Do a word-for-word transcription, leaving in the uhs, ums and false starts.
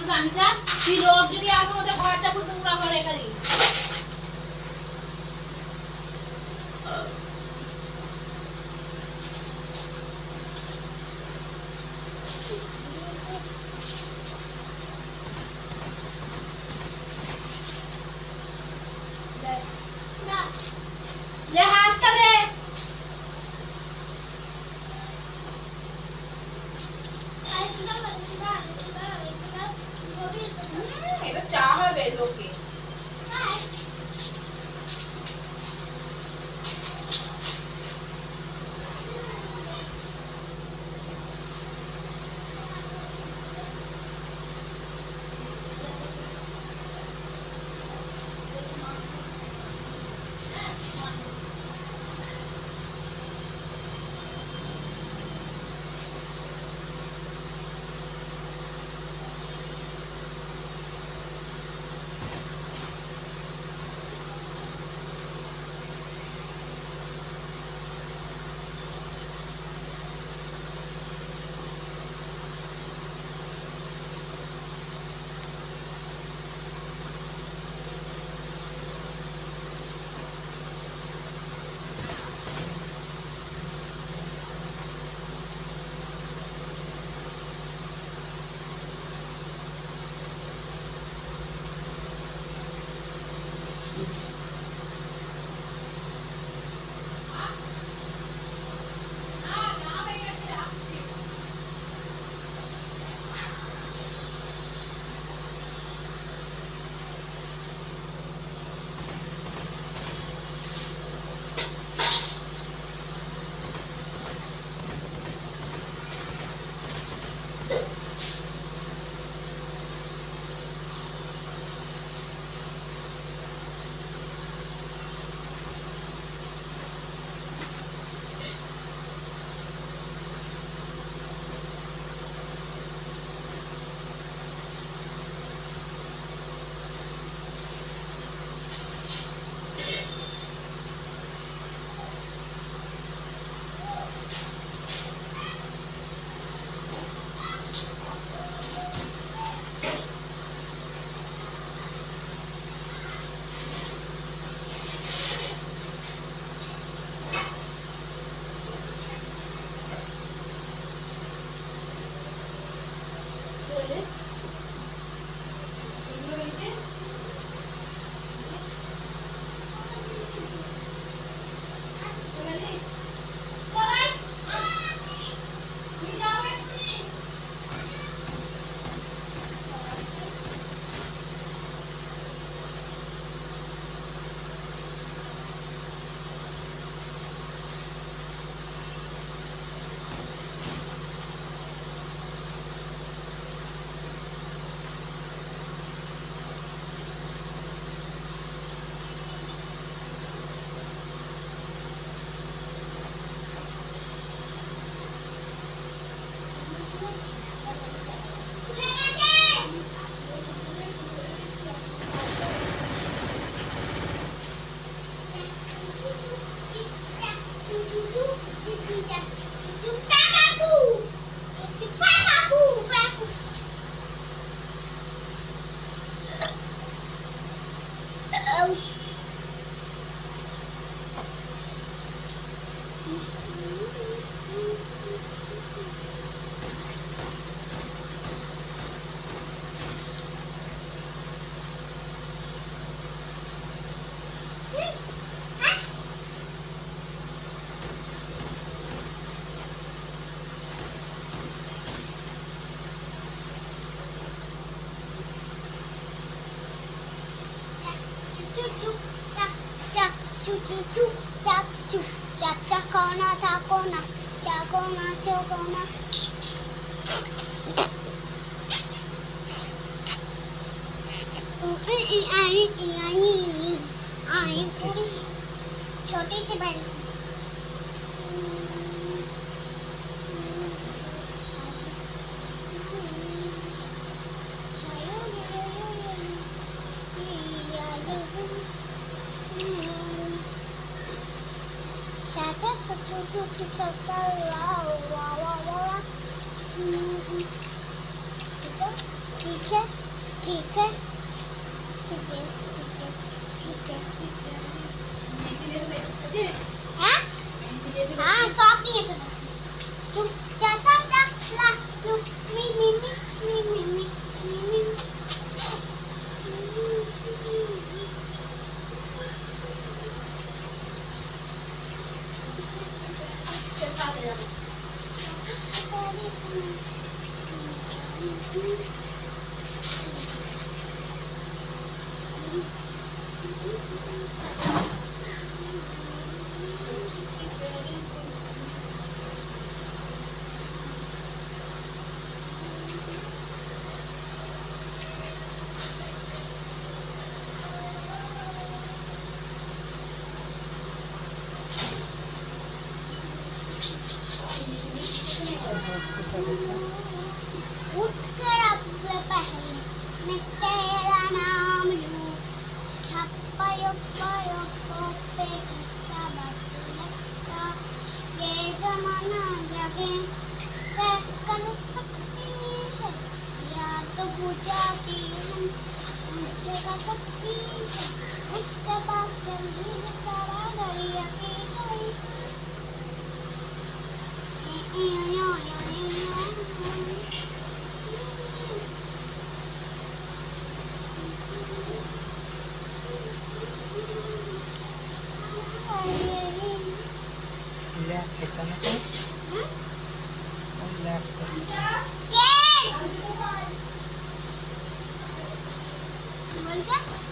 জানিছা কি লোক যদি আসে মধ্যে ঘরটা পুরো পুরো করে খালি ले हाथ कर दे এটা চা হবে লোকে Chakona, takona, chakona, chokona. छोटी सी बड़ी सी चाचा चाचू चुप सकता वाह वाह वाह वाह ठीक है ठीक है ठीक है ठीक है ठीक है ठीक है हाँ हाँ सॉफ्ट नहीं है चलो चुप चाचा चा ला लो मी मी मी मी मी मी मी मी उठकर अब से पहले मैं तेरा नाम लूं छप्पयो पयो पे क्या बात लगता ये जमाना जगे कर सकती है या तो बुझाती हम उससे कर सकती है उसके पास जल्दी सारा दरिया की गई Left ke sana kan? Oh, left ke sana. बोल जा